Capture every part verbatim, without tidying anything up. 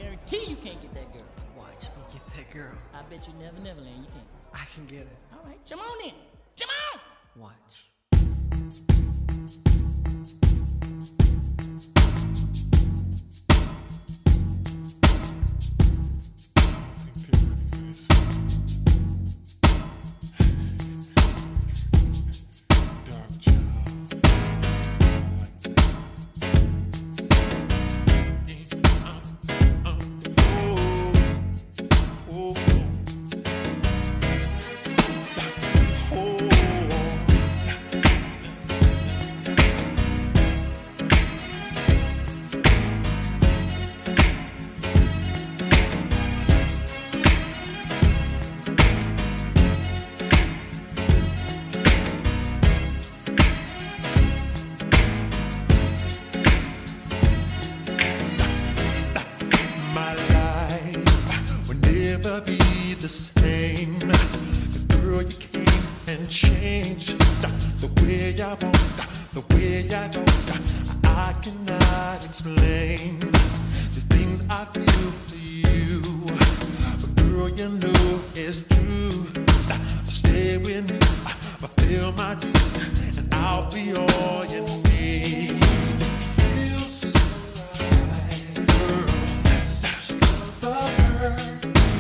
guarantee you can't get that girl. Watch me get that girl. I bet you never, never land. You can't. I can get it. All right, come on in. Come on. Watch. Be the same, 'cause girl, you came and changed the way I walk, the way I talk. I cannot explain the things I feel for you, but girl, you know it's true. I stay with me, I feel my dues, and I'll be all you need. Feels right, girl, the bird.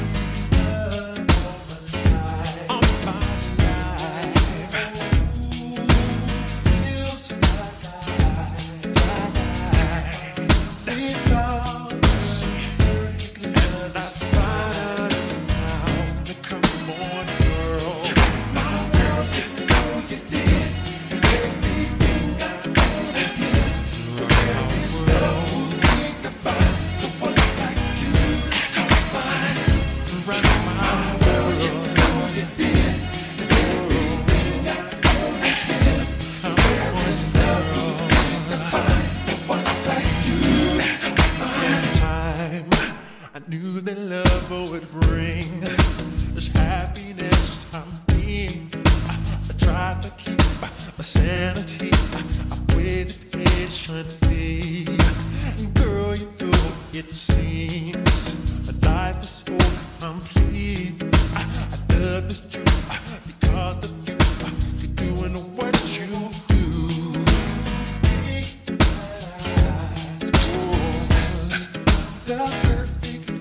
Would bring this happiness I'm being. I, I tried to keep my sanity. I waited patiently. And girl, you know it seems life is so complete. I, I love this you because of you. You're doing what you do. Oh, the perfect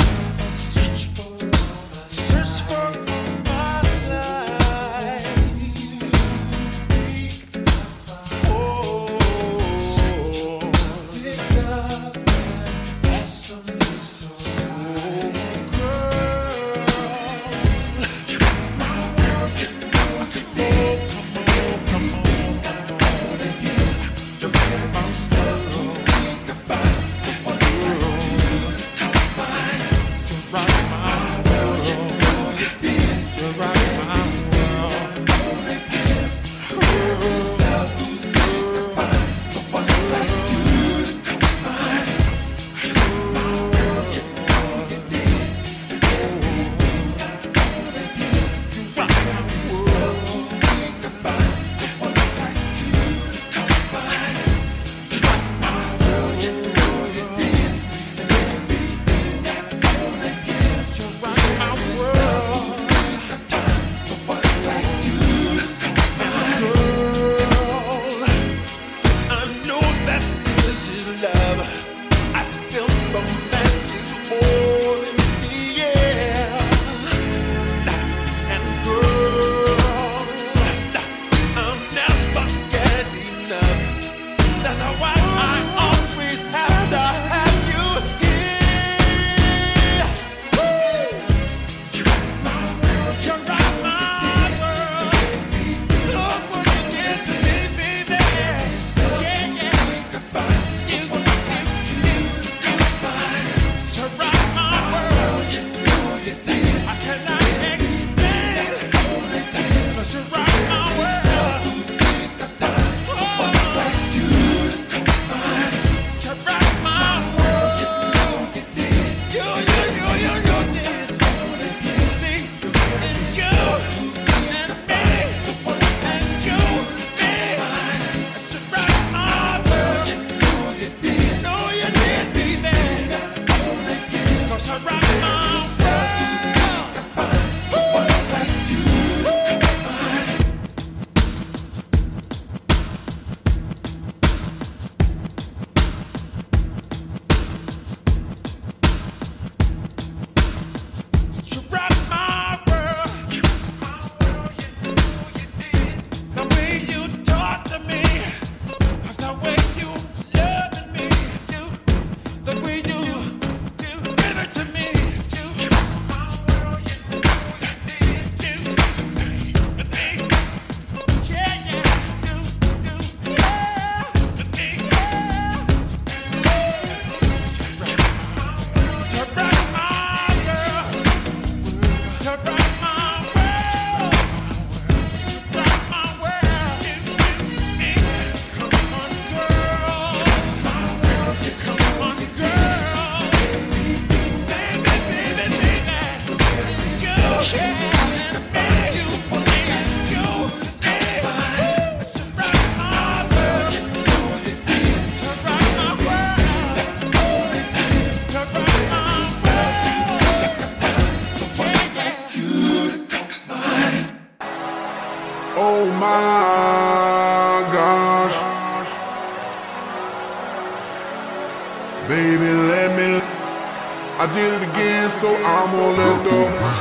I did it again, so I'm gonna let the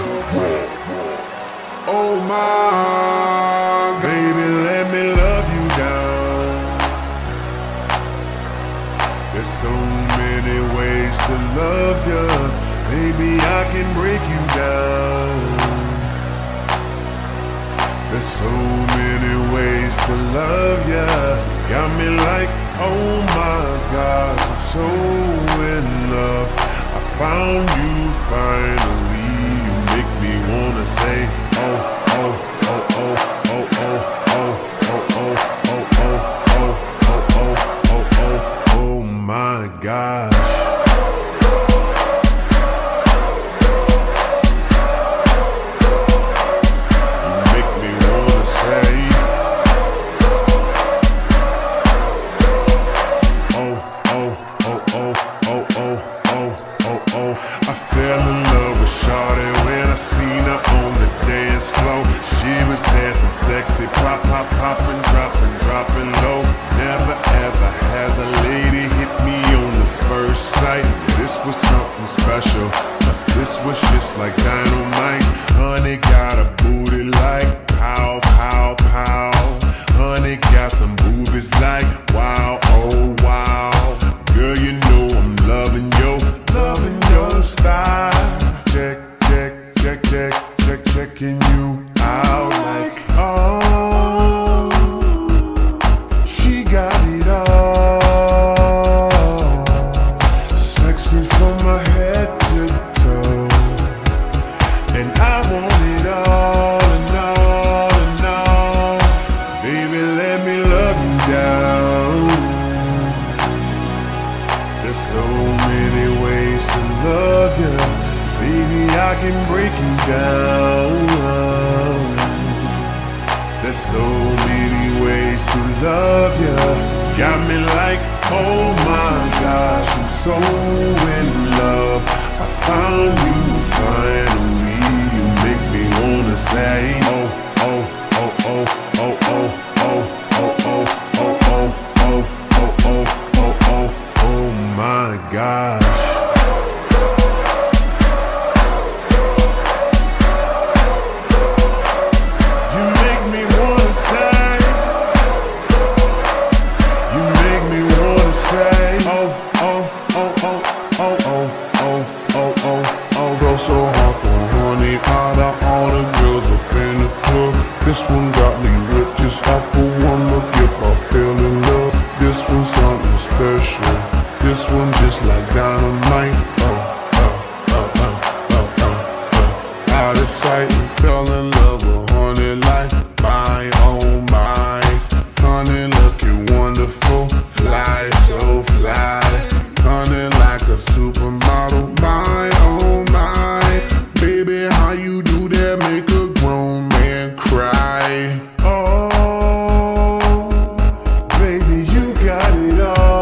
oh my baby, let me love you down. There's so many ways to love you, baby, I can break you down. There's so many ways to love ya. Got me like, oh my God, I'm so in love. I found you finally. You make me wanna say, oh, oh, oh, oh, oh, oh, oh, oh, oh, oh, oh, oh, oh, oh, oh, oh, oh my God. Sexy, pop, pop, poppin', droppin', droppin' low. Never ever has a lady hit me on the first sight. This was something special. This was just like dynamite. Honey got a booty like pow, pow, pow. Honey got some boobies like wow, oh wow. Girl, you know I'm loving yo, loving your style. Check, check, check, check, check, checking you out like oh. I can break you down. There's so many ways to love you. Got me like, oh my gosh, I'm so in love. I found you finally. You make me wanna say, oh, oh, oh, oh, oh, oh, oh, oh, oh, oh, oh, oh, oh, oh, oh, oh, oh my gosh. This one got me with just off for one look. If I fell in love, this one's something special. This one just like dynamite. Oh, oh, oh, oh, oh, oh, oh. Out of sight, fell in love with honey like my, oh my. Honey looking wonderful, fly, so fly. Honey like a supermodel, my, oh my. Baby, how you do that? Make a grown man cry. Oh, baby, you got it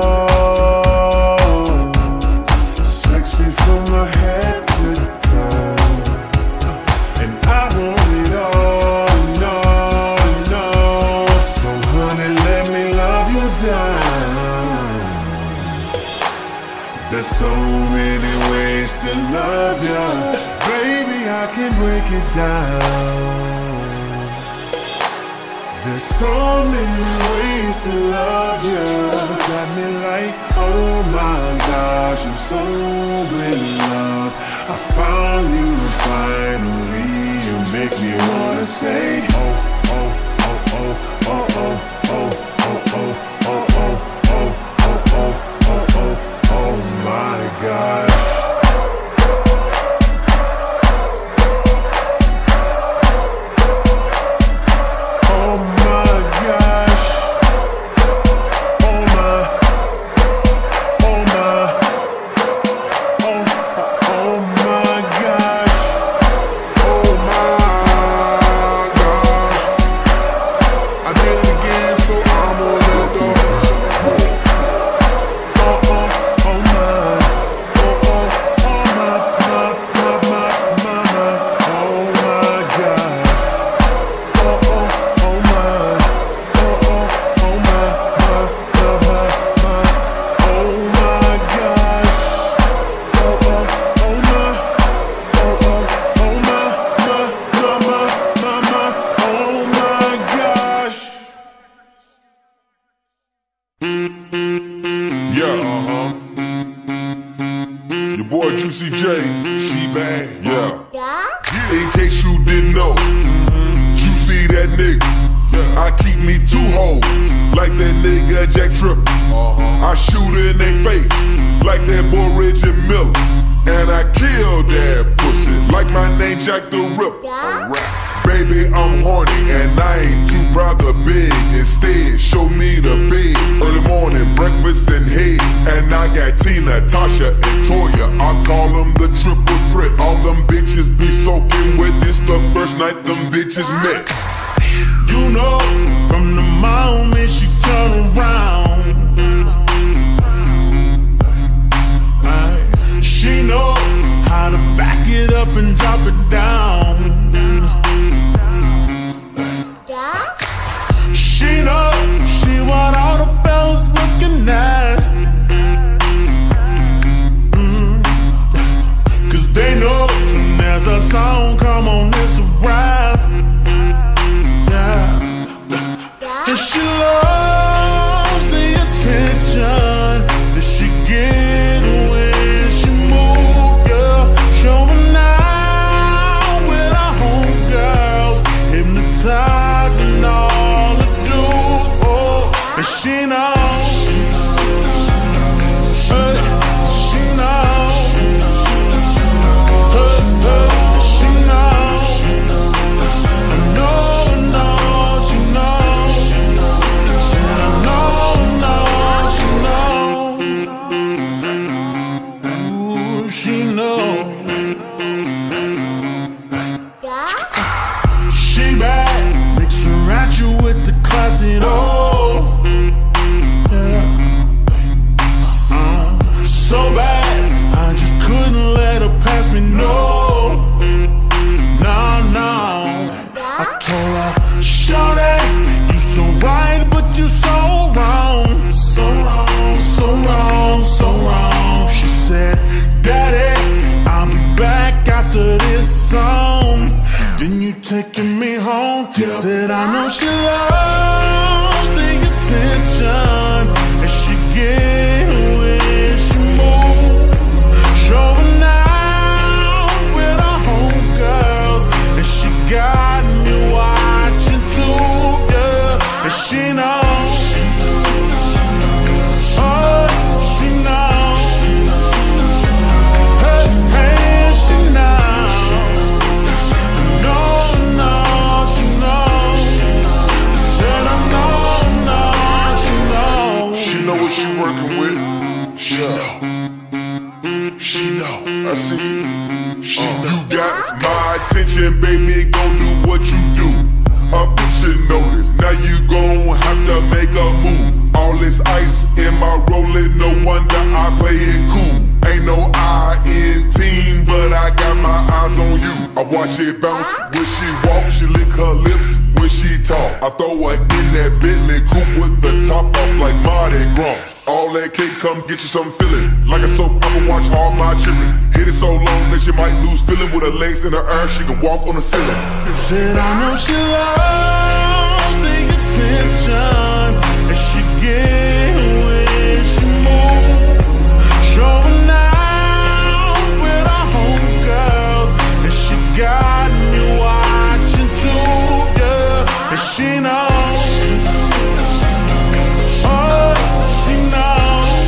all. Sexy from my head to toe. And I want it all, no, no. So honey, let me love you down. There's so many ways to love ya. Baby, I can break it down. There's so many ways to love you. Got me like, oh my gosh, I'm so in love. I found you finally. You make me wanna say, oh, oh, oh, oh, oh, oh, oh, oh, oh, oh, oh, oh, oh, oh, oh, oh my gosh. God. boy Juicy J, she bad, yeah. In case you didn't know, Juicy that nigga. I keep me two hoes, like that nigga Jack Tripper. I shoot her in they face, like that boy Reggie Miller. And I kill that pussy, like my name Jack the Ripper. Baby, I'm horny, and I ain't too proud to beg. Instead, show me the bed. Early morning, breakfast and head. And I got Tina, Tasha, and Toya. I call them the triple threat. All them bitches be soaking wet. This the first night them bitches met. You know, from the moment she turn around, she know how to back it up and drop it down. She know she what all the fellas looking at. mm. Cause they know soon as a song come on, it's a rap. Yeah. And she loves the attention that she get when she move, yeah. Showing out with her homegirls, hypnotizing all the dudes, oh. And she knows, hey, she knows, hey, hey, she knows. I know, I know, she knows. Said I know, I know, she knows. Ooh, she knows. She bad, mix her at you with the classy oh. Yeah. Uh, so bad, I just couldn't let her pass me, no. No, no. I told her, shorty, you so right, but you so wrong. So wrong, so wrong, so wrong. She said, Daddy, I'll be back after this song. Then you taking me home. Yeah. Said I know she loves the attention, and she get when she move. Showing out with her homegirls, and she got me watching too, yeah. And she knows, oh, she knows, hey, hey, she knows. No, no, she knows. Said I know, no, she knows. She know what she working with. She know. She know. I see. She uh, know. You got my attention, baby. Gon' do what you do. Official notice. Now you gon' have to make a move. All this ice in my rolling, no wonder I play it cool. Ain't no I in team, but I got my eyes on you. I watch it bounce when she walk, she lick her lips when she talk. I throw her in that Bentley coupe with the top off like Mardi Gras. All that cake come get you some feeling, like a soap opera, watch all my children. Hit it so long that she might lose feeling. With her legs in her air, she can walk on the ceiling. Said I know she loves the attention, and she get when she move. Showing out with her homegirls, and she got me watching too, yeah. And she knows, oh, she knows,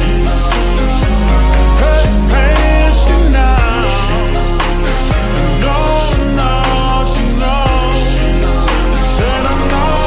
hey, hey, she knows. No, no, she knows. Said I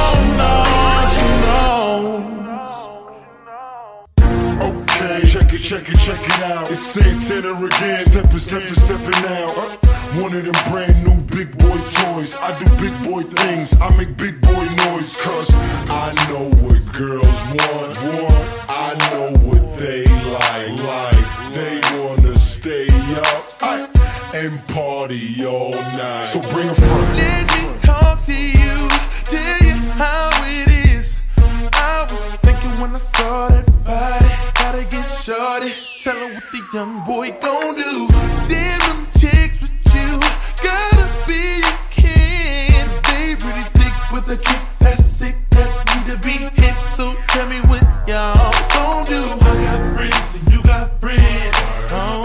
know, no, she knows. Okay, check it, check it, check it out. It's Santana again, steppin', steppin', steppin' out. One of them brand new big boy toys. I do big boy things, I make big boy noise. Cause I know what girls want, want. I know what they like, like. They wanna stay up and party all night. So bring a friend. Let me talk to you, tell you how it is. I was thinking when I saw that body, gotta get shorty, tell her what the young boy gon' do. Damn them chicks with you, gotta be your kids. They pretty thick with a kick that's sick, that need to be hit. So tell me what y'all gon' do. I got friends and you got friends. Oh. Hey, how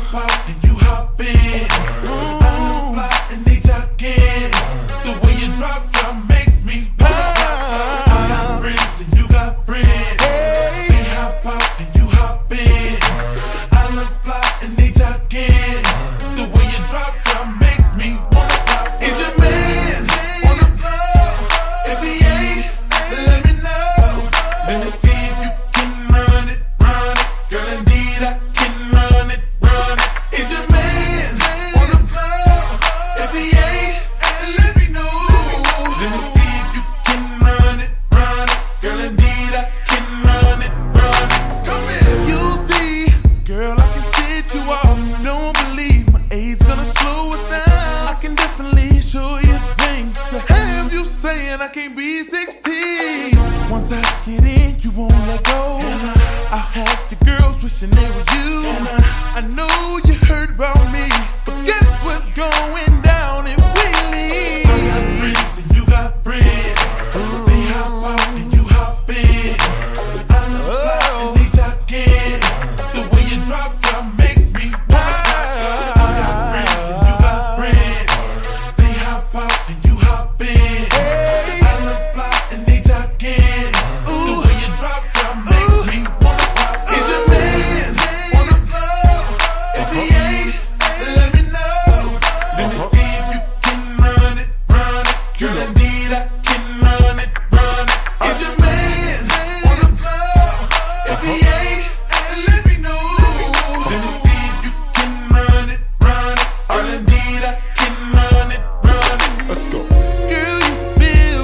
hop out and you hop in. I look fly and they jogging. The way you drop, drop makes me wanna pop. I got friends and you got friends. They hop out and you hop in. I look fly and they jogging. The way you drop, drop makes me wanna pop. Is your man on the floor? If he ain't, let me know. Let me see if you can run it, run it. Girl, indeed I can run it, run it. Is your man on the floor? If he ain't, let me know. Let me see if you can run it, run it. Girl, indeed I can run it, run it. Come here. You see, girl, I can sit you off. Don't believe my age gonna slow us down. I can definitely show you things to have you saying I can't be sixteen. Once I get in, you won't let go. I have the girls wishing they were you. I know you heard about me, but guess what's going down in Wheelie? I got friends and you got friends. They hop out and you hop in. I look fly and they jogging. The way you drop, drop makes me wanna pop. I got friends and you got friends. They hop out and you hop in. I look fly and they jogging. The way you drop, drop makes me wanna pop. Is your man on the floor? If he ain't, let me know. Let me see if you can run it, run it. Girl, indeed I can run it, run it. Is your man on the floor? If he ain't, let me know. Let me see if you can run it, run it. Girl, indeed I can run it, run it. Let's go. Girl, you feel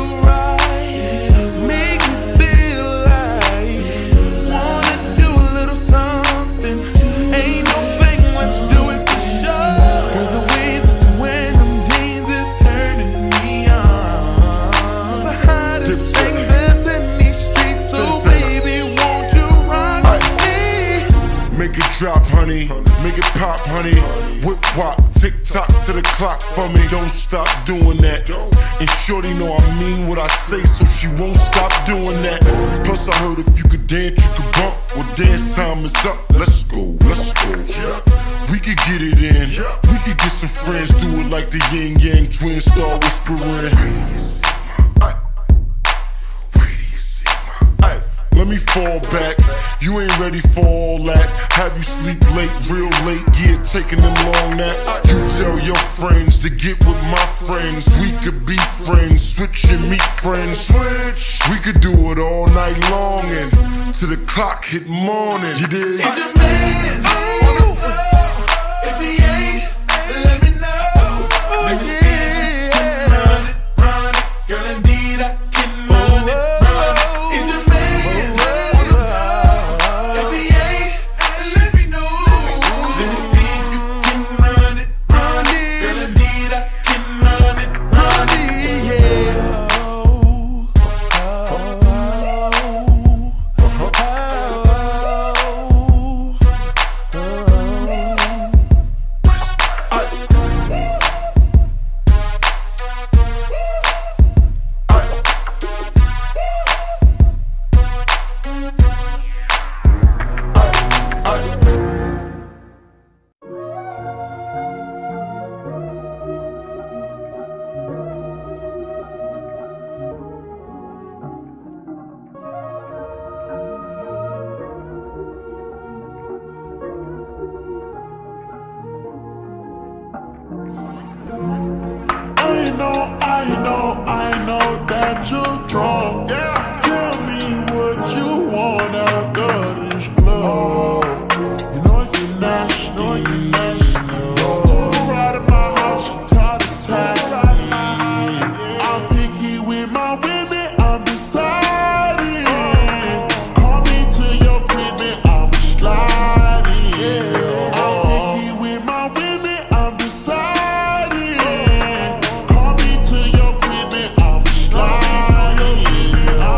right, make me feel like wanna do a little something. Ain't no thing, let's do it for sure. Girl, the way that you wear them jeans is turning me on. The hottest thing that's in these streets, so baby, won't you rock me? Make it drop, honey. Make it pop, honey. Whip wop, tick tock to the clock for me. Don't stop doing that. And shorty know I mean what I say, so she won't stop doing that. Plus I heard if you could dance, you could bump. Well, dance time is up. Let's go, let's go. We could get it in. We could get some friends, do it like the yin yang twin star whispering. Ay, let me fall back. You ain't ready for all that. Have you sleep late, real late, yeah, taking them long nap. You tell your friends to get with my friends. We could be friends, switch and meet friends. Switch. We could do it all night long and till the clock hit morning. You dig? Is your man on the floor? If he ain't, let me know. Let me see if you can run it, run it. Girl, indeed I can run it, run it. Is your man on the floor? If he ain't, let me know. Let me see if you can run it, run it. Girl, indeed I can run it, run it. Yeah. I know, I know, I know that you're drunk. Yeah. Tell me what you want after this club. You know you're nasty. You know you're nasty. Don't go to ride at my house, call the taxi. I'm picky with my women, I'm deciding. Call me to your crib and I'm sliding. I'm picky with my women, I'm deciding. Call me to your crib and I'm sliding.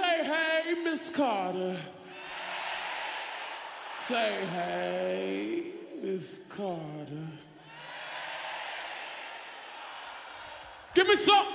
Say hey, Miss Carter. Say hey, Miss Carter. Give me some.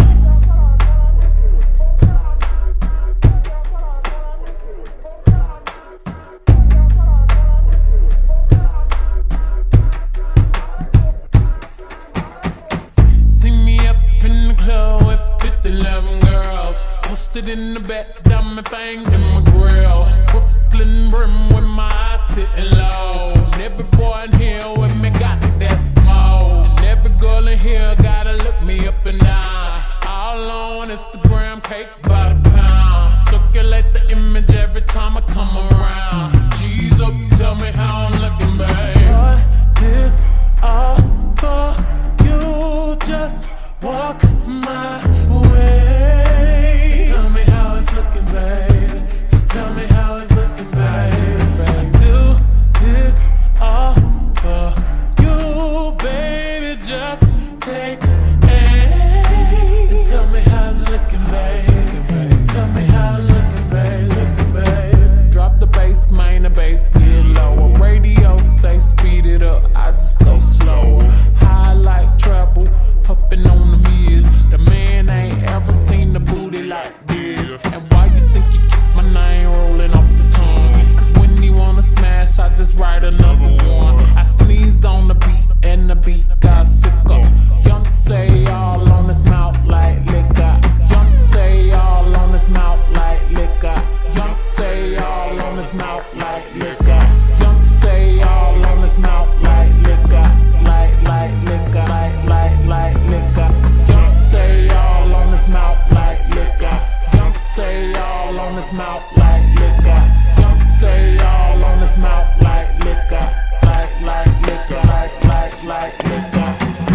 See me up in the club with fifty, eleven girls. Posted in the back, diamond things in my grill. Brooklyn brim with my eyes sitting low. And every boy in here with me got that smoke. And every girl in here gotta look me up and down. All on Instagram, cake by the pound. Circulate the image every time I come around. G's up, tell me how I'm looking, babe. What this all for? You just walk my way. Just tell me how it's looking, babe. Just tell me how it's looking, babe. I do this all for you, baby. Just take aim and tell me how it's looking, babe. Tell me how it's looking, babe. Looking, babe. Drop the bass, main the bass, get lower. Radio say speed it up, I just go slower. High like treble, puffin' on the mirrors. The man ain't ever seen the booty like this. And why you think you keep my name rolling off the tongue? Cause when he wanna smash, I just write another one. I sneezed on the beat and the beat got sicker. Young say all on his mouth like liquor. Young say all on his mouth like liquor. Young say all on his mouth like liquor. Young say all on his mouth like liquor. Like, like liquor. Like, like, like liquor. Young say all on his mouth like liquor. Young say all on his mouth like liquor. Young say all on his mouth like liquor. Like, like liquor. Like, like, like liquor.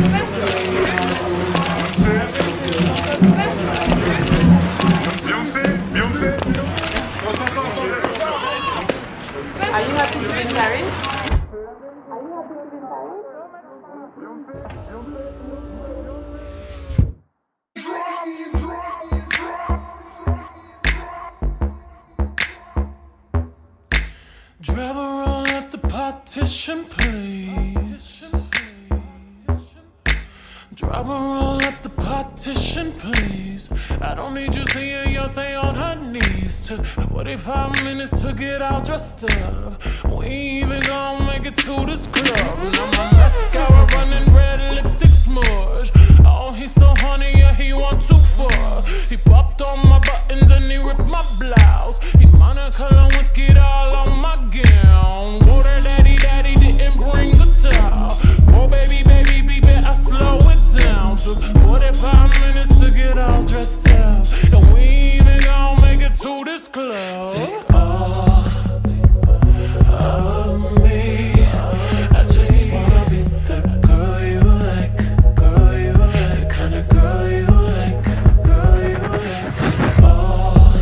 Are you happy to be in Paris? Driver, roll up the partition, please. Driver, roll up the partition, please. I don't need you seeing Beyonce on her knees. Took forty-five minutes to get all dressed up. We ain't even gonna make it to this club. Now my mascara running, red lipstick smudge. Oh, he's so horny, yeah, he want too far. He popped on my buttons and he ripped my blouse. He Monica Lewinsky all on my gown. Water daddy, daddy didn't bring the towel. Oh, baby, baby, baby, I slow it down. Took forty-five minutes to get all dressed up. And we ain't even gonna make it to this club. Take all of me. I just wanna be the girl you like. Girl you like. The kind of girl you like. Girl you like. Take all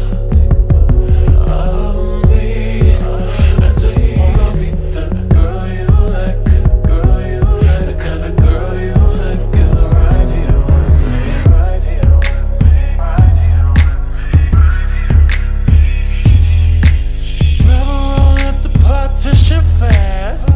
of me. I just wanna be the girl you like. Girl you like. The kind of girl you like is right here with me. Right here with me. Right here with me. Right here with me. Travel roll at the partition fast.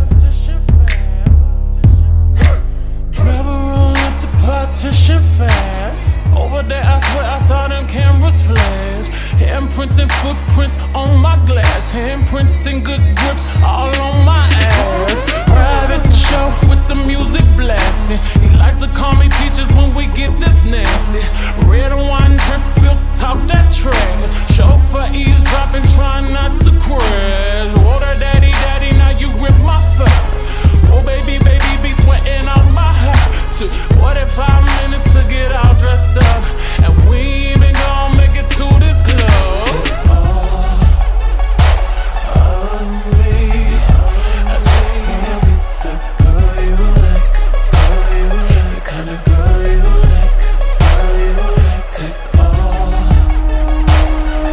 Travel roll at the partition fast. Over there, I swear I saw them cameras flash. Handprints and footprints on my glass. Handprints and good grips all on my ass. Private show with the music blasting. He like to call me peaches when we get this nasty. Red wine drip, built talk that trash. Chauffeur eavesdropping, trying not to crash. Water daddy, daddy, now you rip my fat. Oh baby, baby, be sweating out my hat. Took forty-five minutes to get all dressed up. And we ain't even gonna make it to this club. Take all of me. I just wanna be the girl you like. The kind of girl you like. Take all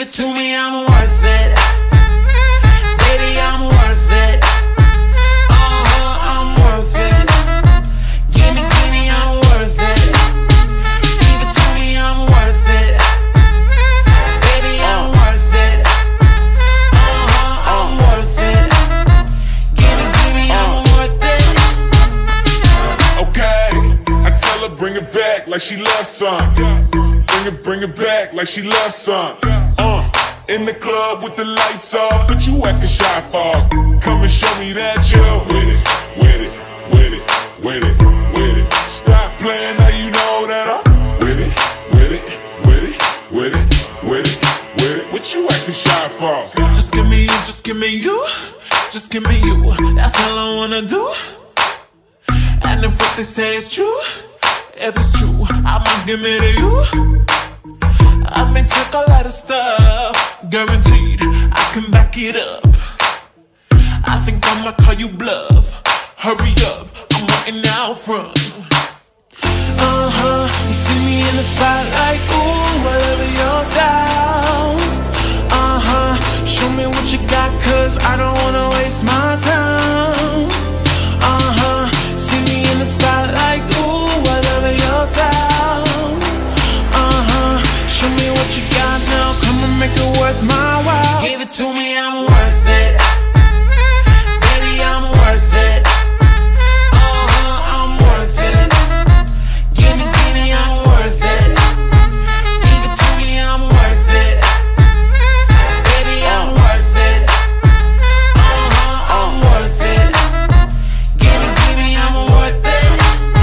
it to me, I'm worth it. Baby, I'm worth it. Uh-huh, I'm worth it. Give me, give me, I'm worth it. Give it to me, I'm worth it. Baby, I'm worth it. Uh-huh, I'm worth it. Give me, give me, I'm worth it. Okay, I tell her bring it back like she loves some. Bring it, bring it back like she loves some. Uh, in the club with the lights off, but you acting shy for. Come and show me that you're with it, with it, with it, with it, with it. Stop playing, now you know that I'm with it, with it, with it, with it, with it, with it. What you acting shy for? Just give me you, just give me you, just give me you. That's all I wanna do. And if what they say is true, if it's true, I'ma give it to you. I may take a lot of stuff, guaranteed I can back it up. I think I'ma call you bluff. Hurry up, I'm waiting out front. Uh-huh, you see me in the spotlight, ooh, I love your style. Uh-huh, show me what you got, cause I don't wanna waste my time. Uh-huh, see me in the spotlight, ooh, I love your style. Uh-huh, show me what you got now, come and make it worth my while. Give it to me, I'm worth it. Baby, I'm worth it. Uh-huh, I'm worth it. Give me, give me, I'm worth it. Give it to me, I'm worth it. Baby, I'm worth it. Uh-huh, I'm worth it. Give me, give me, I'm worth it.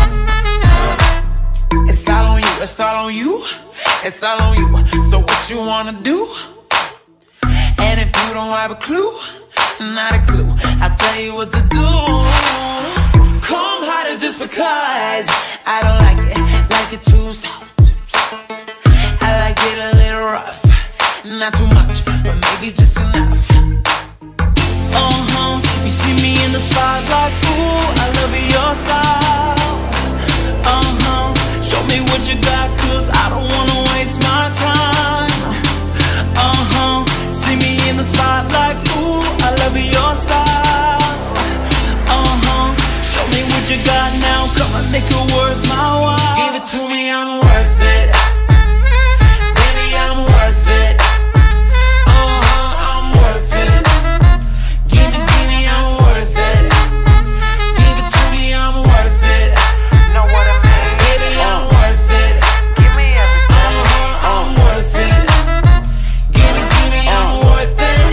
It's all on you, it's all on you. It's all on you, so what you wanna do? And if you don't have a clue, not a clue, I'll tell you what to do. Come harder just because I don't like it, like it too soft. I like it a little rough, not too much, but maybe just enough. Uh-huh, you see me in the spotlight, ooh, I love your style. Uh-huh, show me what you got, cause I don't wanna waste my time. Uh-huh, see me in the spotlight, ooh, I love your style. Uh-huh, show me what you got now, come on, make it worth my while. Give it to me, I'm worth it. Baby, I'm worth it. Uh-huh, I'm worth it. Give me, give me, I'm worth it. Give it to me, I'm worth it. Know what I mean? Baby, I'm worth it. Give me everything. Uh-huh, I'm worth it. Give me, give me, I'm worth it.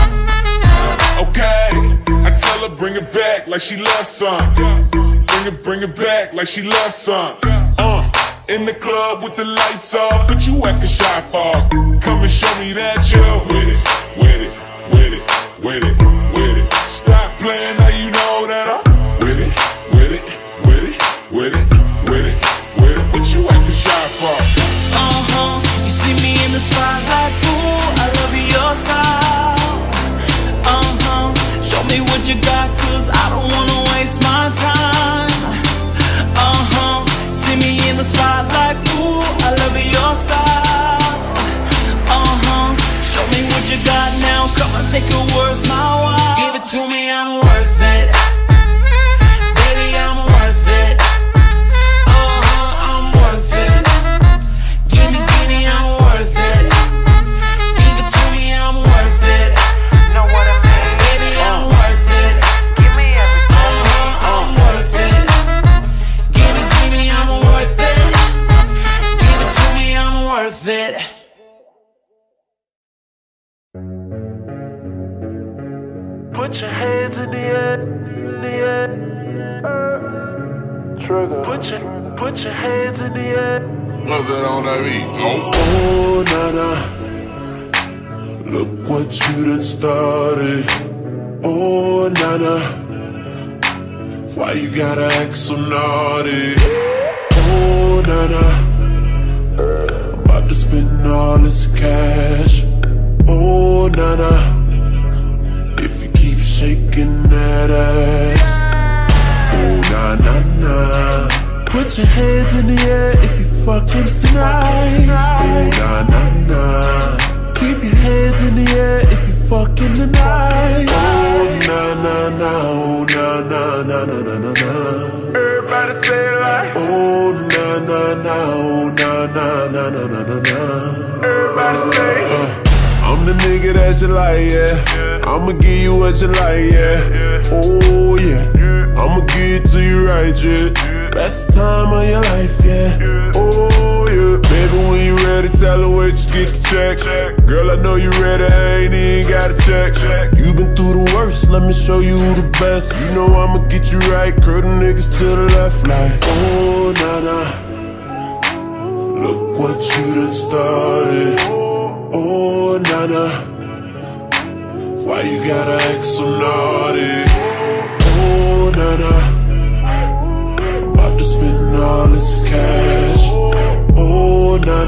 Okay, I tell her bring it back like she loves some. Bring it, bring it back like she loves some. Uh, in the club with the lights off, but you acting shy for. Come and show me that you're with it, with it, with it, with it, with it. Stop playing, now you know that I'm with it, with it, with it, with it, with it, with it. What you acting shy for? Uh-huh, you see me in the spotlight, ooh, I love your style. Uh-huh, show me what you got, cause I don't wanna waste my time. Uh-huh, see me in the spotlight, ooh, I love your style. Uh-huh, show me what you got now, come and make it worth my while. Give it to me, I'm worth it. Baby, I'm worth it. Uh-huh, I'm worth it. Give me, give me, I'm worth it. Give it to me, I'm worth it. Know what I mean? Baby, I'm worth it. Give me everything. Uh-huh, I'm worth it. Give me, give me, I'm worth it. Give it to me, I'm worth it. Put your hands in the air, in the air. Trigger. Put your, put your hands in the air. What's that on that beat? Oh, Oh, nana, look what you done started. Oh, nana, why you gotta act so naughty? Oh, nana, I'm about to spend all this cash. Oh, nana, if you keep shaking that ass. Oh, na na na. Put your hands in the air if you fucking tonight. Oh, na na na. Keep Keep your hands in the air if you fucking tonight. Oh, na na na, oh, na na na na na na na. Everybody say it like. Oh, na na na, oh, na na na na na na na. Everybody say it. Uh, I'm the nigga that you like, yeah. I'ma give you what you like, yeah. Oh yeah, I'ma give it to you right, yeah. Best time of your life, yeah. Oh yeah, baby, when you ready, tell her where you get the check. Girl, I know you ready, I ain't even gotta check. You been through the worst, let me show you the best. You know I'ma get you right, curl the niggas to the left, like. Oh nah nah, look what you done started. Oh nah nah, why you gotta act so naughty? Oh nah nah, about to spend all this cash. Oh nah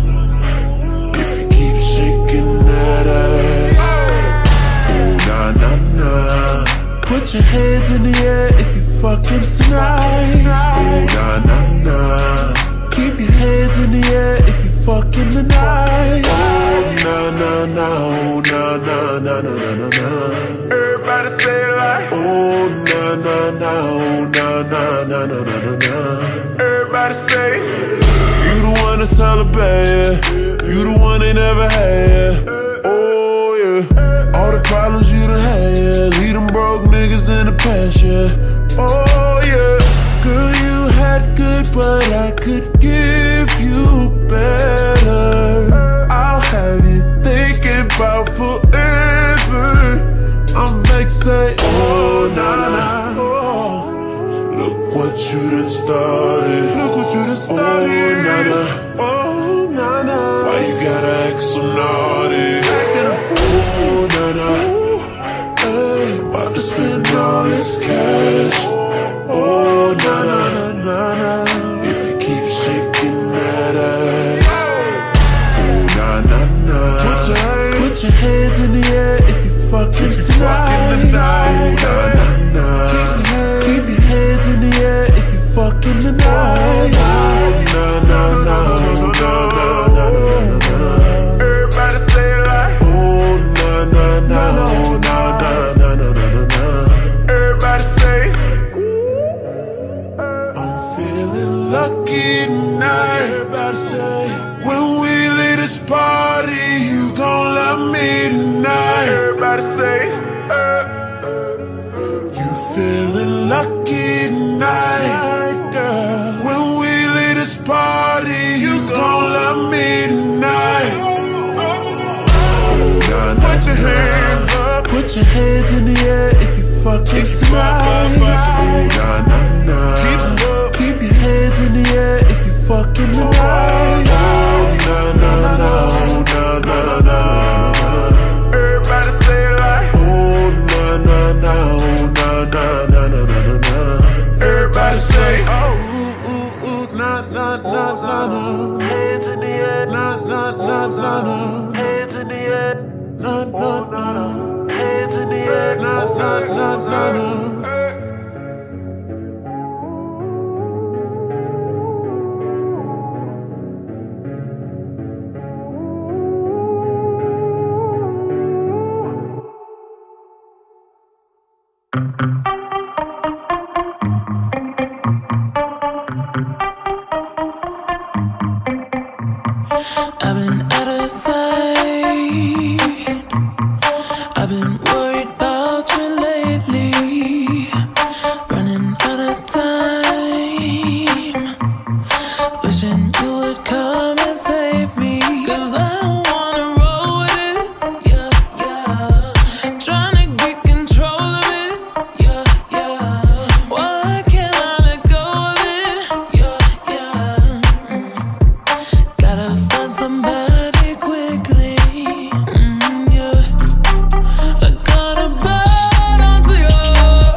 nah, if you keep shaking that ass. Oh nah nah nah, put your hands in the air if you fucking tonight. Oh nah nah nah, keep your hands in the air if you fucking tonight. Oh nah nah nah, oh nah nah nah nah nah nah nah. Everybody say it like. Oh nah nah nah, oh nah nah nah nah nah nah nah. Everybody say it. You the one that's hella bad, yeah. You the one they never had, yeah. Oh yeah, all the problems you done had, yeah. Leave them broke niggas in the past, yeah. Oh yeah, girl you had good, but I could give you better. I'll have you thinking about forever. I'm make say, oh nah nah nah. Oh, look what you done started. Look what you done started. Oh nah nah. Oh nah nah. Why you gotta act so naughty? Acting a fool. Oh nah nah. Hey, about to spend all this cash. Oh nah nah nah nah. If you keep shaking that ass. Oh nah nah nah. Put your hands, put your hands in the air if you fucking tonight. Oh nah nah nah. Keep your hands, keep your hands in the air if you fucking tonight. Oh nah nah nah. Oh nah nah nah nah nah. Everybody say it like. Oh nah nah nah. Oh nah nah nah nah nah nah. Everybody say. I'm feeling lucky tonight. Everybody say. When we leave this party, you gon' love me tonight. Everybody say. You feeling lucky tonight, girl. When we leave this party, you gon' love me tonight. Oh, nah, nah, put your hands up. Put your hands in the air if you fucking tonight. Oh nah nah nah. Keep 'em up. Keep your hands in the air if you fucking tonight. Oh nah nah nah. Oh nah nah nah. Everybody say it like. Oh nah nah nah. Oh nah nah nah nah nah nah. Everybody say. Oh ooh ooh ooh nah nah nah nah nah. Hands in the air. Nah nah nah nah nah. Hands in the air. Nah nah nah. Hands in the air. Nah nah nah nah nah. I've been out of sight. I've been worried about you lately. Running out of time. Wishing you would come and save me. 'Cause I don't wanna roll with it. Yeah, yeah. Trying to get control of it. Yeah, yeah. Why can't I let go of it? Yeah, yeah. Mm. Gotta find somebody quickly. Mm, yeah. I gotta bite onto your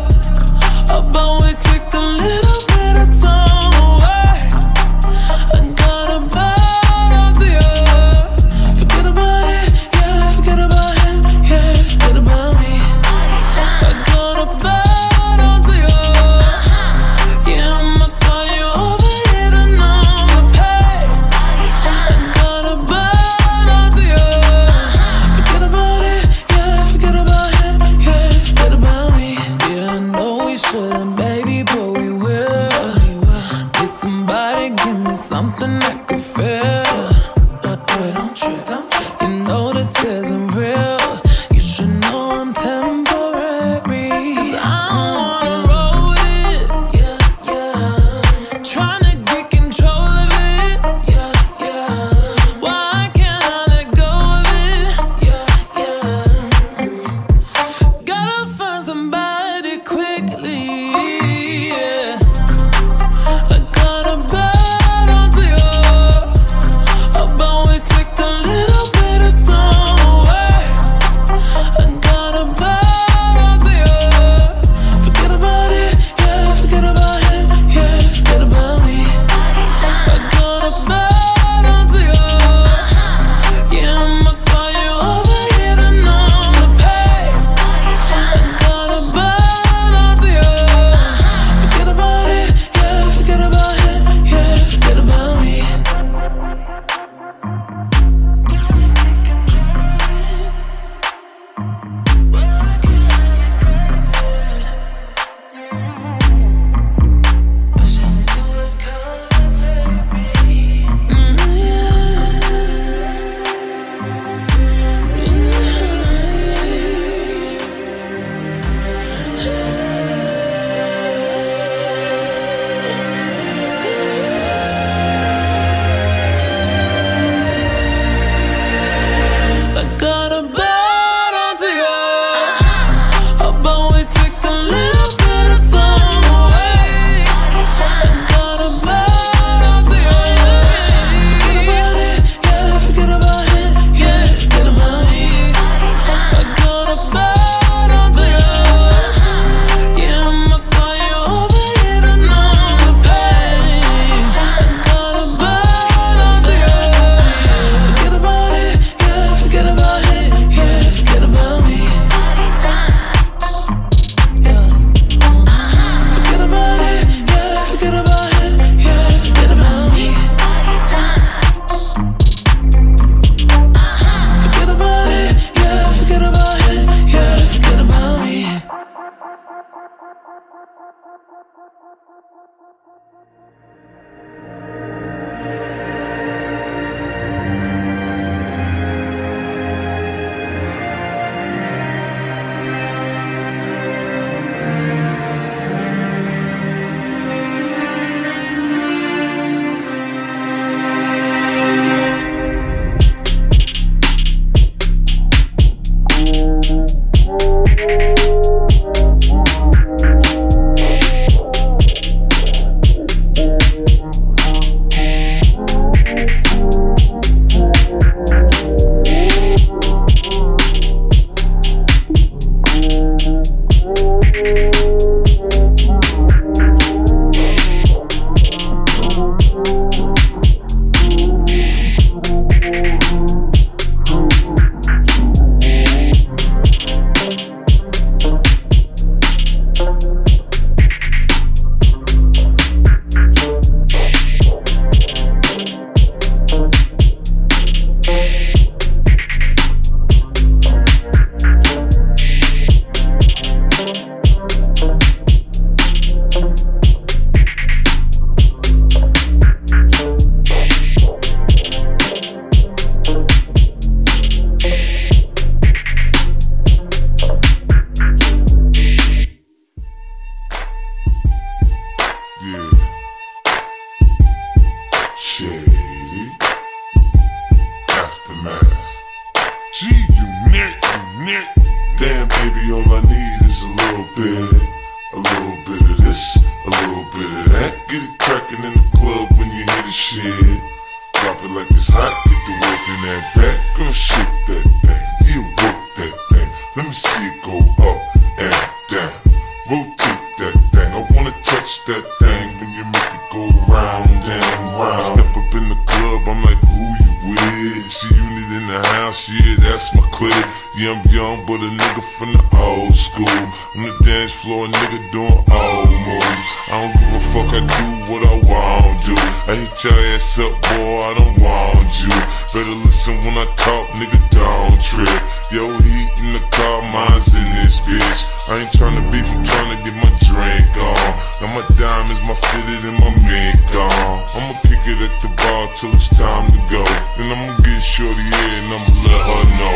Damn, baby, all I need is a little bit, a little bit of this, a little bit of that. Get it crackin' in the club when you hear the shit. Drop it like it's hot, get the work in that back. Girl, shake that thing, you work that thing. Let me see it go up and down. Rotate that thing, I wanna touch that thing when you make it go round and round. I step up in the club, I'm like, who you with? See unit in the house, yeah, that's my clique. Yeah, I'm young, but a nigga from the old school. On the dance floor, a nigga doing old moves. I don't give a fuck, I do what I want to. I hit your ass up, boy, I don't want you. Better listen when I talk, nigga, don't trip. Yo, heat in the car, mine's in this bitch. I ain't tryna beef, I'm tryna get my drink on. Now my diamonds, my fitted, and my mink on. I'ma kick it at the bar till it's time to go. Then I'ma get shorty here and I'ma let her know.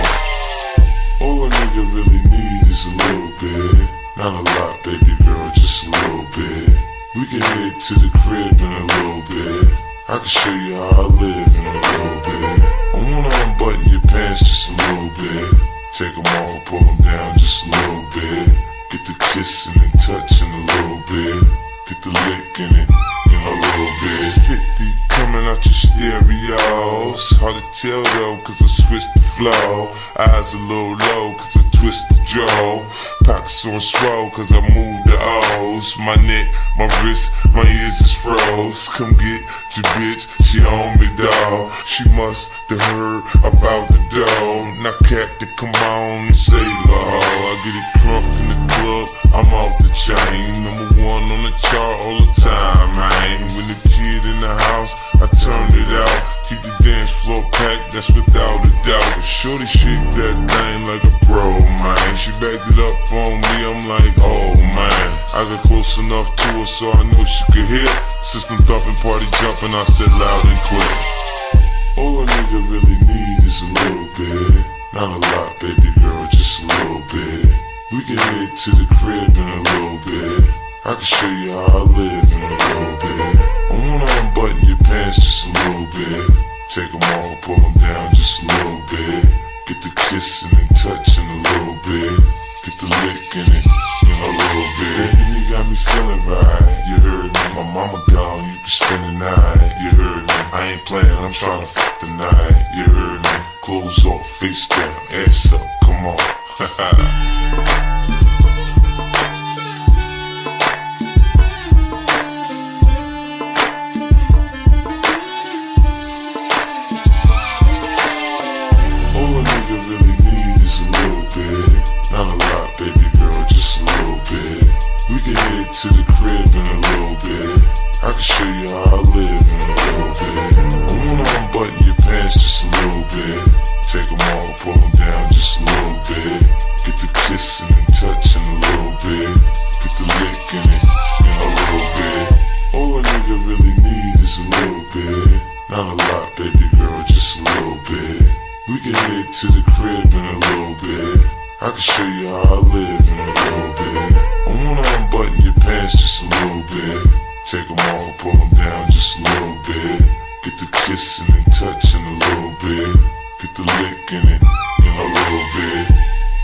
All a nigga really need is a little bit. Not a lot, baby girl, just a little bit. We can head to the crib in a little bit. I can show you how I live in a little bit. I wanna unbutton your pants just a little bit. Take them off and pull them down just a little bit. Get the kissing and touching a little bit. Get the licking it in a little bit. fifty coming out your stereos. Hard to tell though, cause I switched the flow. Eyes a little low, cause I twist the jaw. Pockets on swole, cause I move the O's. My neck, my wrist, my ears is froze. Come get your bitch, she on me, dawg. She must have heard about the dough. Now Captain, come on and save her hoe. I get it crunk in the club, I'm off the chain. Number one on the chart all the time, man. When the kid in the house, I turn it out. Keep the dance floor packed, that's without a doubt. But shorty shake that thing like a bro, man. She backed it up on me, I'm like, oh man. I got close enough to her so I know she could hear. System thumping, party jumping, I said loud and clear. All a nigga really need is a little bit. Not a lot, baby girl, just a little bit. We can head to the crib in a little bit. I can show you how I live in a little bit. I wanna unbutton your pants just a little bit. Take them off and pull them down just a little bit. Get the kissing and touching a little bit. Get the licking it in a little bit. And you got me feeling right, you heard me. My mama gone, you can spend the night, you heard me. I ain't playing, I'm trying to fuck the night, you heard me. Clothes off, face down, ass up, come on. All a nigga really need is a little bit. Not a lot, baby girl, just a little bit. We can head to the crib in a little bit. I can show you how I live in a little bit. I wanna unbutton your pants just a little bit. Take them off and pull them down just a little bit. Get the kissing and touching a little bit. Take them off, pull them down just a little bit. Get the kissing and touching a little bit. Get the licking it in a little bit.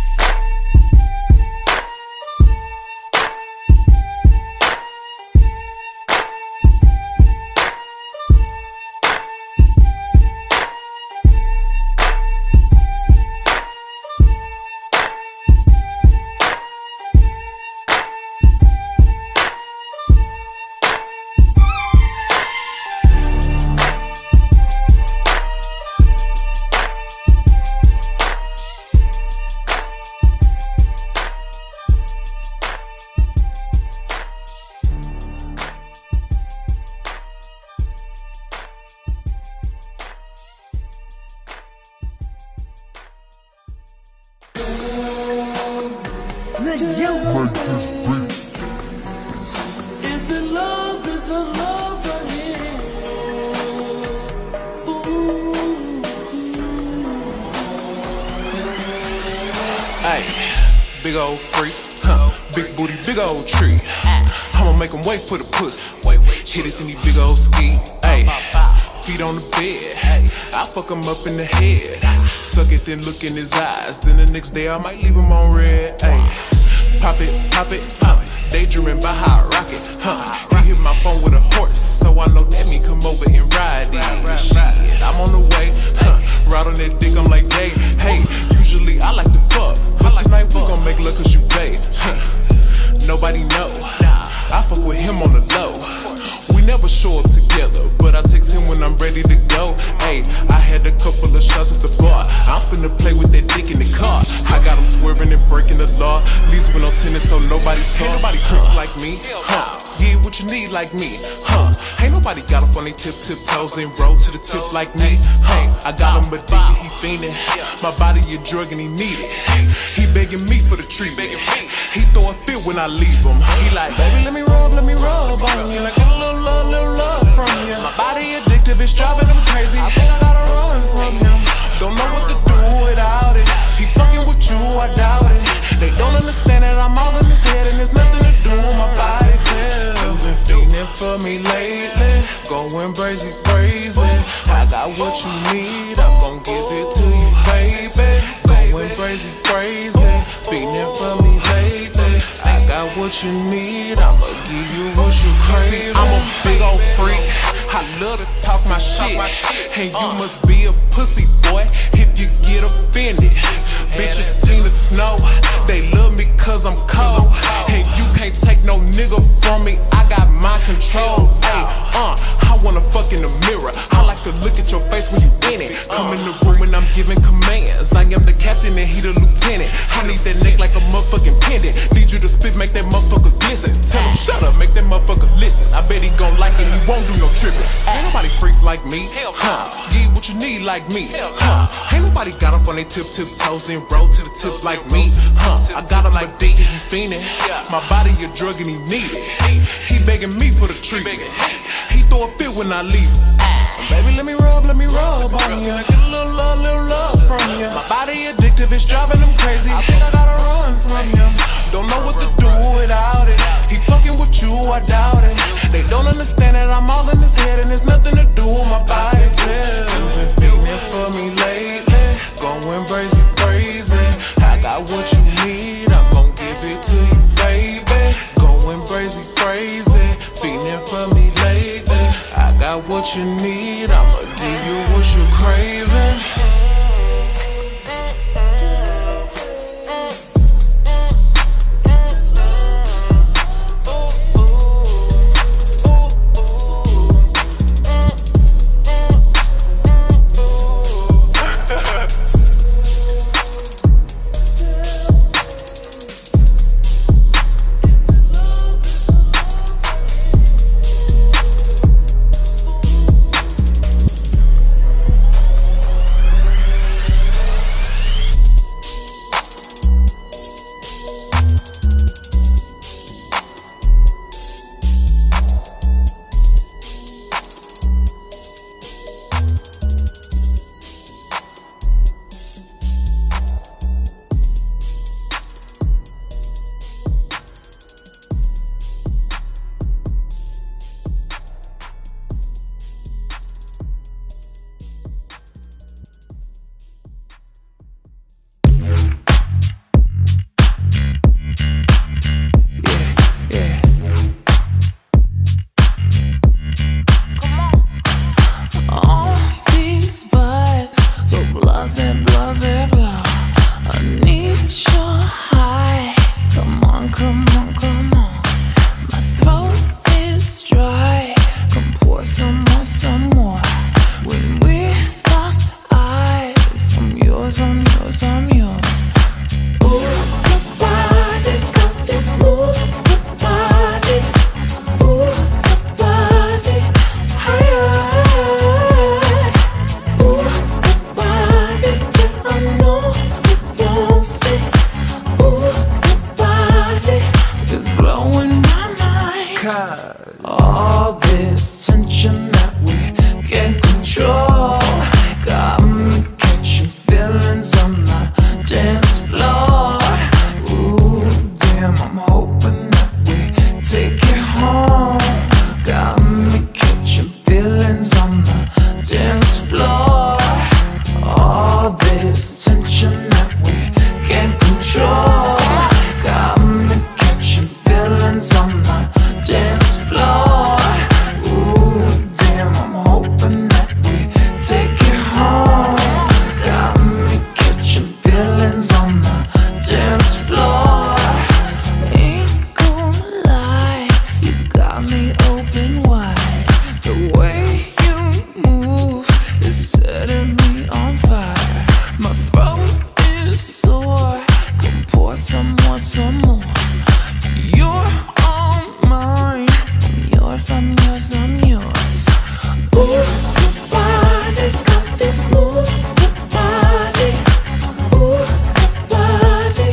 Let's jump. Like this beat. Is it love? Is it love right here? Ooh. Ay, big old freak, huh? Big booty, big old tree. I'ma make him wait for the pussy. Hit it in these big old ski. Ay, feet on the bed. I fuck him up in the head. Suck it, then look in his eyes. Then the next day I might leave him on red. Ay, pop it, pop it, pop it. Daydreaming about how I rock it, huh? He hit my phone with a horse, so I know that mean come over and ride it. Shit, I'm on the way, huh? Ride on that dick, I'm like, hey, hey. Usually I like to fuck, but tonight we gon' make love cause you babe. Huh. Nobody know, I fuck with him on the low. We never show up together, but I text him when I'm ready to go. Hey, I had a couple of shots at the bar. I'm finna play with that dick in the car. I got him swerving and breaking the law. Least with no tennis, so nobody saw. Ain't nobody freak like me, huh? Get what you need like me, huh? Ain't nobody got up on they tip tip toes and roll to the tip like me, huh? I got him addicted, he fiending. My body a drug and he need it. He begging me for the treatment. He throw a fit when I leave him. He like, baby, let me rub, let me rub on you. Like a little love, little love from you. My body addictive, it's driving him crazy. I think I gotta run from him. Don't know what to do without it. He fucking with you, I doubt it. They don't understand that I'm all in his head and there's nothing to do with my body. Tell you been feeding for me lately, going crazy, crazy. I got what you need, I'm gon' give it to you, baby. Going crazy, crazy, feeding for me lately. I got what you need, I'ma give you what you crave. I'm a big old freak, I love to talk my shit, and you must be a pussy boy if you get offended. Bitches team the snow, they love me cause I'm cold, and you can't take no nigga from me, I got mind control. Ay, uh, I wanna fuck in the mirror, I like to look at your face when you in it. Come in the room and I'm giving commands, I am the captain and he the lieutenant. I need that neck like a motherfucking pendant, need you to spit, make that motherfucker glisten. Tell him shut up, make that motherfucker listen. I bet he gon' like it, he won't do no tripping. Ain't nobody freak like me, huh? Get what you need like me, huh? Ain't nobody got up on they tip tip toes and roll to the tip like me, huh? I got him addicted, he fiending. My body a drug and he need it. He begging me for the treatment. He throw a fit when I leave. Baby, let me rub, let me rub on you. Get a little love, little love from you. My body addictive, it's driving him crazy. I think I gotta run from you. Don't know what to do without it. He fucking with you, I doubt it. They don't understand that I'm all in his head and there's nothing to do with my body. Tell you been feeding for me lately, going crazy, crazy. I got what you need, I'm gon' give it to you, baby. Going crazy, crazy, feeding for me lately. I got what you need, I'ma give you what you craving. on, come on, come on. My throat is dry. Come pour some more, some more. When we lock eyes, I'm yours, I'm yours, I'm yours. Ooh, your body got this moves. Your body, ooh, your body, high. Ooh, your body, yeah, I know you won't stay. Ooh, your body is blowing my mind. 'Cause all this tension that we can't control got me catching feelings on the dance floor. Ooh, damn, I'm hoping that we take it home. Got me catching feelings on the dance floor. All this tension that we can't control got me catching feelings on the dance floor. Ooh, damn, I'm hoping that we take it home. Got me catching feelings on the dance floor. Ain't gonna lie, you got me open wide. The way you move is setting me on fire. My throat is sore. Come pour some more, some more. You're all mine. I'm yours, I'm yours, I'm yours. Ooh, your body got this moves. Your body, ooh, your body,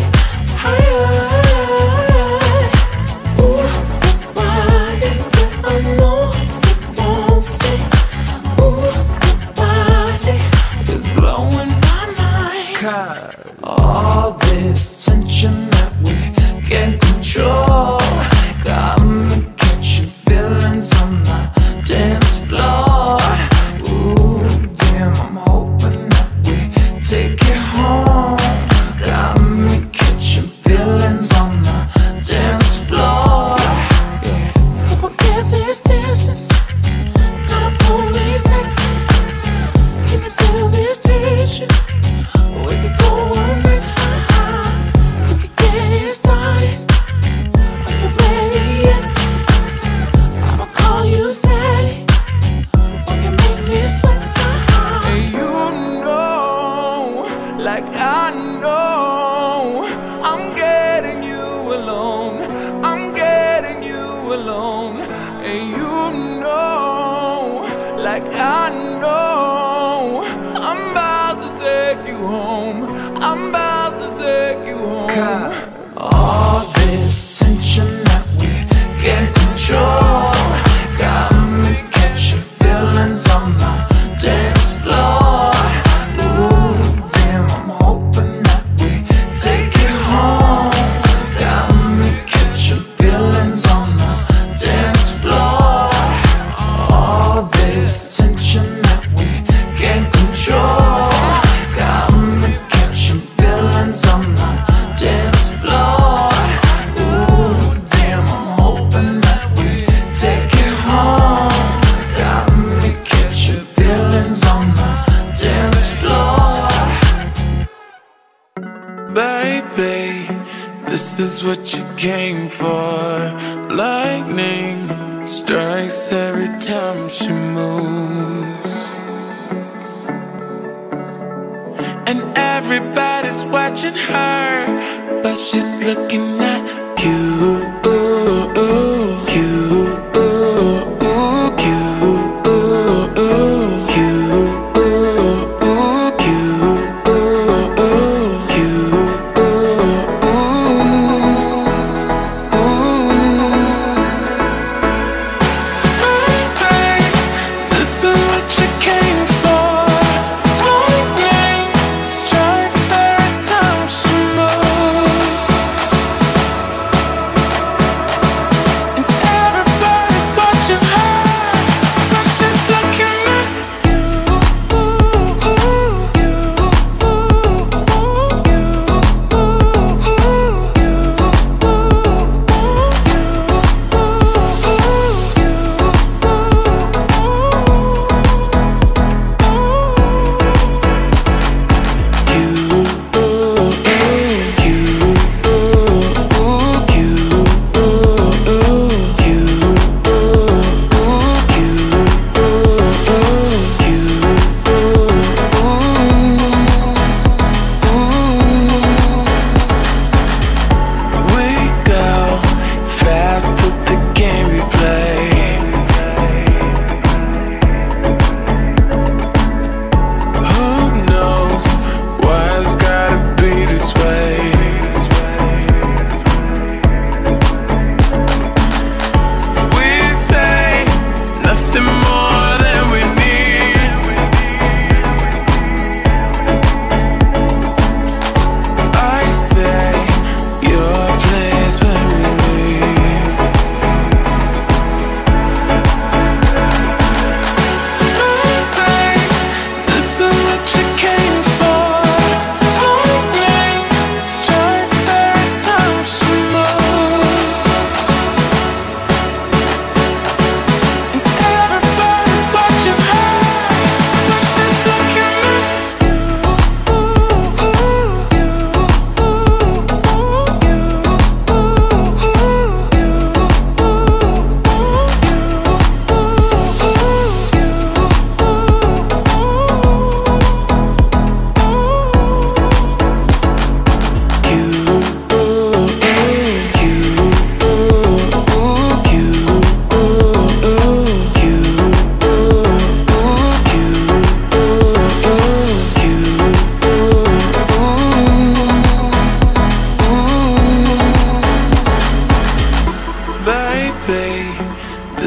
high. Ooh, your body, yeah, I know you won't stay. Ooh, your body is blowing my mind. 'Cause all this tension that we can't control got me catching feelings on the dance floor. Ooh, damn, I'm hoping that we take it home. Got me catching feelings on the dance floor. Yeah. So forget this distance. Gotta pull me tight. Can you feel this tension? We could go one at a time. We could get it started. Are you ready yet? I'ma call you Sally when you make me sweat. And you know, like I know, I'm getting you alone. I'm getting you alone. And you know, like I know, I'm about to take you home. I'm about to take you home. 'Cause all this tension that we can't control got me catching feelings on the dance floor. Ooh, damn, I'm hoping that we take it home. Got me catching feelings on the dance floor. All this tension that we can't control got me catching feelings on the dance floor. Ooh, damn, I'm hoping that we take it home. Got me catching feelings on the dance floor. Baby, this is what you came for. Lightning strikes every time she moves, and everybody's watching her, but she's looking at you. You,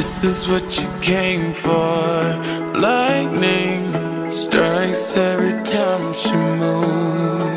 This is what you came for. Lightning strikes every time she moves.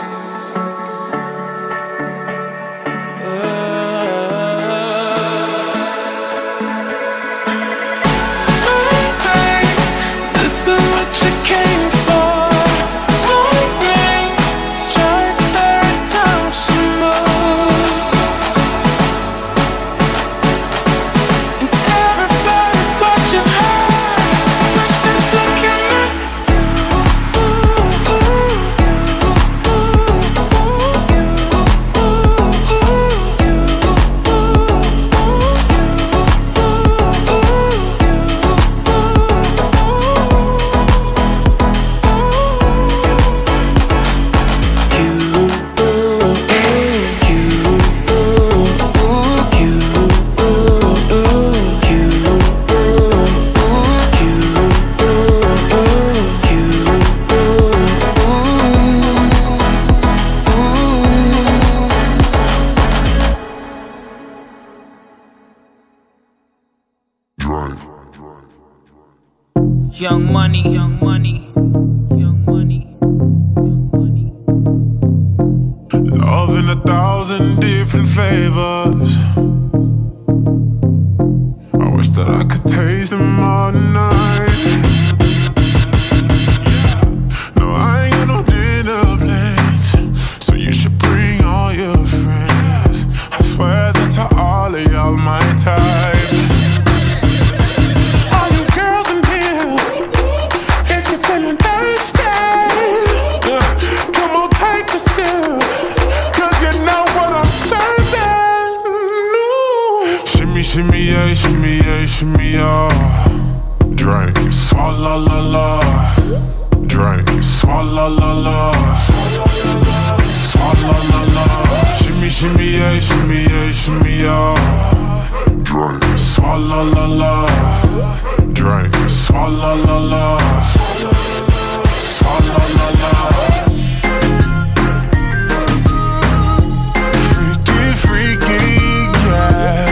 Young money, young money, young money, young money. Love in a thousand different flavors. I wish that I could taste them all tonight. No, I ain't got no dinner plans, so you should bring all your friends. I swear that to all of y'all my type. Shimmy yeah, shimmy yeah, shimmy yeah. Drink, swalla la la. Drink, swalla la la. Swalla la la. Shimmy shimmy yeah, shimmy yeah, shimmy yeah. Drink, swalla la la. Drink, swalla la la. Swalla la la. Freaky, freaky, yeah.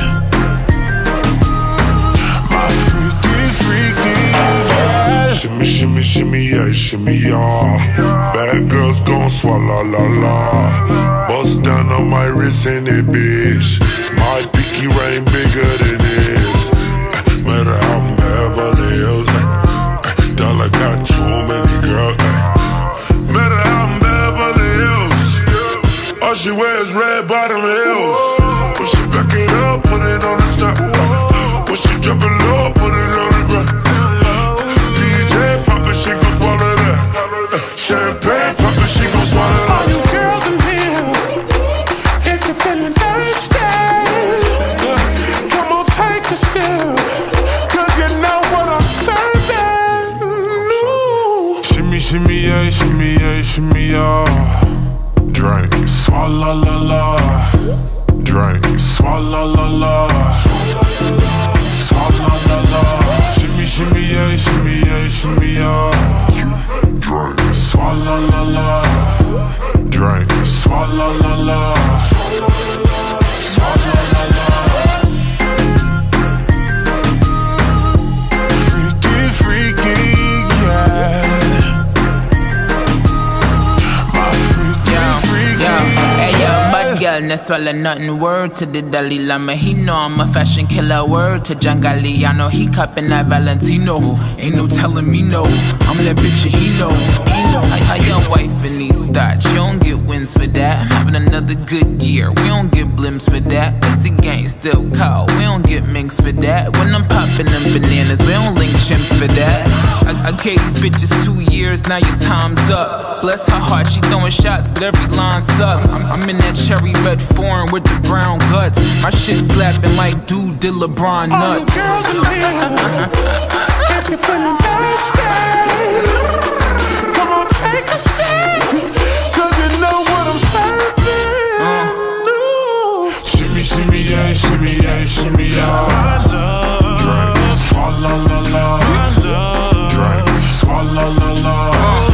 Shimmy, shimmy, shimmy, yeah, shimmy, yeah. Bad girls gon' swallow, la, la. Bust down on my wrist in it, bitch. My pinky ring bigger than this. Uh, matter how I'm Beverly Hills. Uh, dollar got too many girls. Uh, matter how I'm Beverly Hills. All she wears red bottom heels. When she back it up, put it on the snap. Uh, when she drop it low, put it on the ground. Champagne poppin', she gon' swallow that. All you girls in here, if you're feeling thirsty, come on, take a sip, cause you know what I'm serving. Ooh. Shimmy, shimmy, yeah, shimmy, yeah, shimmy, yeah. Drink, swalla la la. Drink, swalla la la. Swalla la la. Shimmy, shimmy, yeah, shimmy, yeah, shimmy, yeah. Drink, swalla la la. Drink, swalla la la. Swalla la la. Freaky, freaky, yeah. My freaky, freaky, yeah. Hey, yo, bad girl, no swallow nothing. Word to the Dalai Lama. He know I'm a fashion killer. Word to Jangali. I know he cupping that Valentino. Ain't no telling me no. I'm that bitch and he know. How your wife in these thoughts? You don't get wins for that. I'm having another good year. We don't get blimps for that. It's the gang still call. We don't get minks for that. When I'm popping them bananas, we don't link chimps for that. I, I gave these bitches two years, now your time's up. Bless her heart, she throwing shots, but every line sucks. I'm, I'm in that cherry red foreign with the brown guts. My shit slapping like dude did LeBron nuts. All you girls in here, if you're feeling thirsty, take a sip, cause you know what I'm serving. Uh. No. Shimmy, shimmy, yeah, shimmy, yeah, shimmy, yeah. I love. Drink, swalla la la. I love. Drink, swalla la la.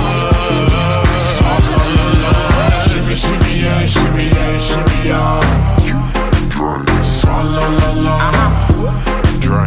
Swalla la la. Shimmy, shimmy, yeah, shimmy, yeah, shimmy, yeah. Drink, swalla la la. Drink.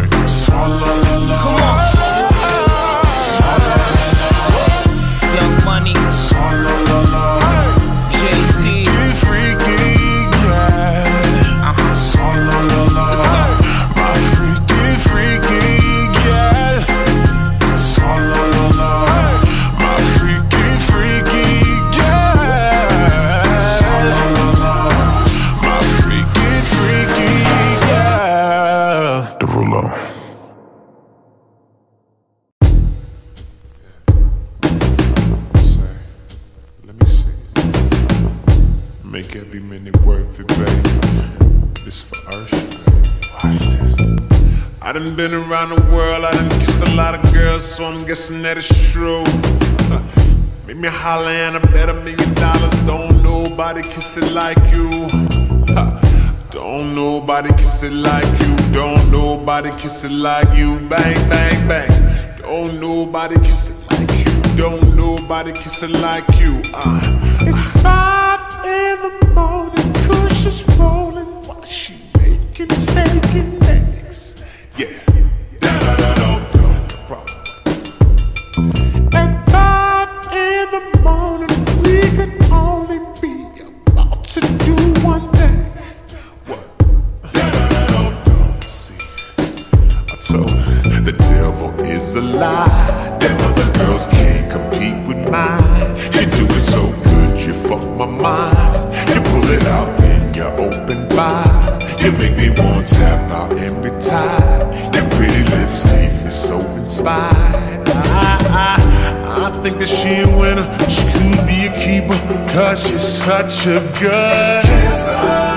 I done been around the world, I done kissed a lot of girls, so I'm guessing that it's true. Make me holler and I bet a million dollars. Don't nobody kiss it like you. Don't nobody kiss it like you. Don't nobody kiss it like you. Bang, bang, bang. Don't nobody kiss it like you. Don't nobody kiss it like you. Uh. It's five in the morning, kush is rolling while she making steak and eggs. Yeah. Da da da da da. No problem. At five in the morning, we can only be about to do one thing. What? Da da da da da. See, I told her the devil is a lie. Them other girls can't compete with mine. You do it so good, you fuck my mind. You pull it out when you're open wide. You make me want to tap out every time. Your pretty lips leave me so inspired. I, I, I think that she a winner. She could be a keeper, cause she's such a good kisser.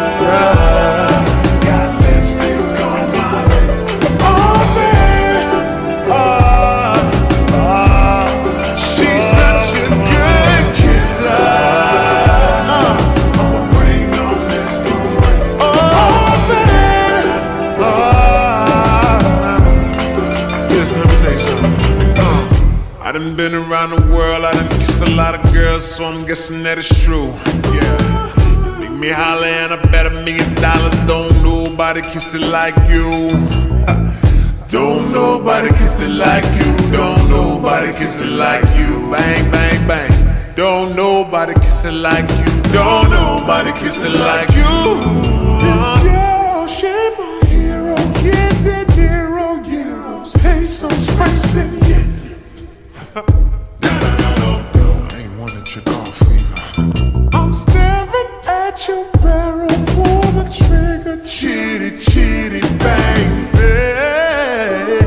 Got lipstick on my lip. Oh baby, oh, oh, she's such a good kisser. I'ma rain on this fool. Oh baby, oh. Listen, let me say something. Uh, I done been around the world, I done kissed a lot of girls, so I'm guessing that it's true. Yeah. Make me holler and I bet a million dollars. Don't nobody kiss it like you. Don't nobody kiss it like you. Don't nobody kiss it like you. Bang, bang, bang. Don't nobody kiss it like you. Don't nobody kiss it like you. This girl, she my hero. Get that hero, euros, pesos, francs, and yen. I ain't wanna trick off fever. I'm staring at your barrel, pull the trigger, chitty, chitty, bang, bang.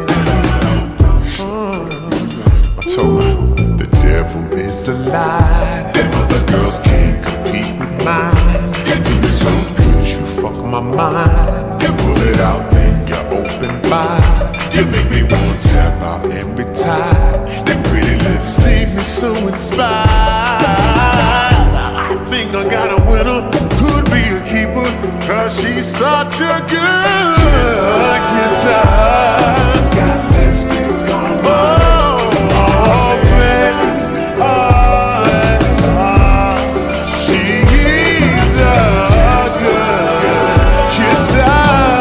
I told her the devil is a lie. Them other girls can't compete with mine. You do it so good, you fuck my mind. You pull it out when you're open wide. You make me want to tap out every time. Your pretty lips leave me so inspired. I think I got a winner, could be a keeper, cause she's such a good kisser. Got lipstick on my lip. Oh, baby, oh, oh, she's a good kisser.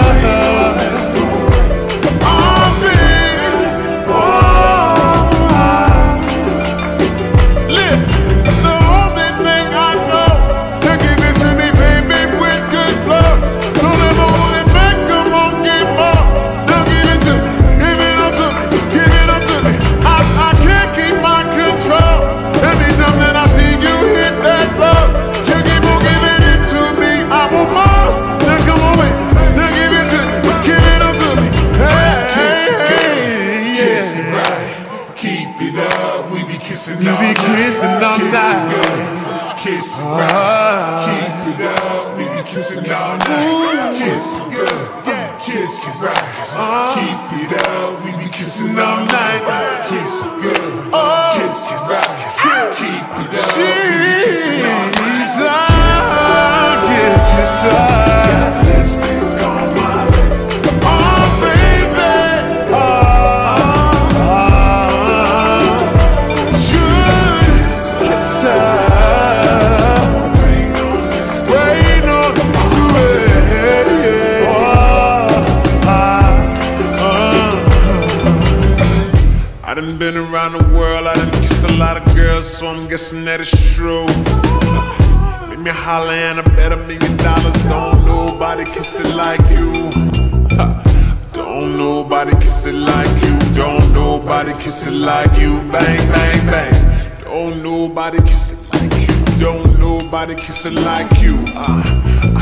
You be kissing all night. Kiss it right. Kiss it up. We be kissing all night. Kiss it good. Kiss it right. Keep it up. We be kissing all night. Kiss it good. Kiss it right. Keep it up. We be kissing all night. Kiss it up. Lipstick on my lip. Oh baby. I done been around the world, I done kissed a lot of girls, so I'm guessing that it's true. Make me holler and I bet a million dollars. Don't nobody kiss it like you. Don't nobody kiss it like you. Don't nobody kiss it like you. Bang, bang, bang. Don't nobody kiss it like you. Don't nobody kiss it like you. Uh,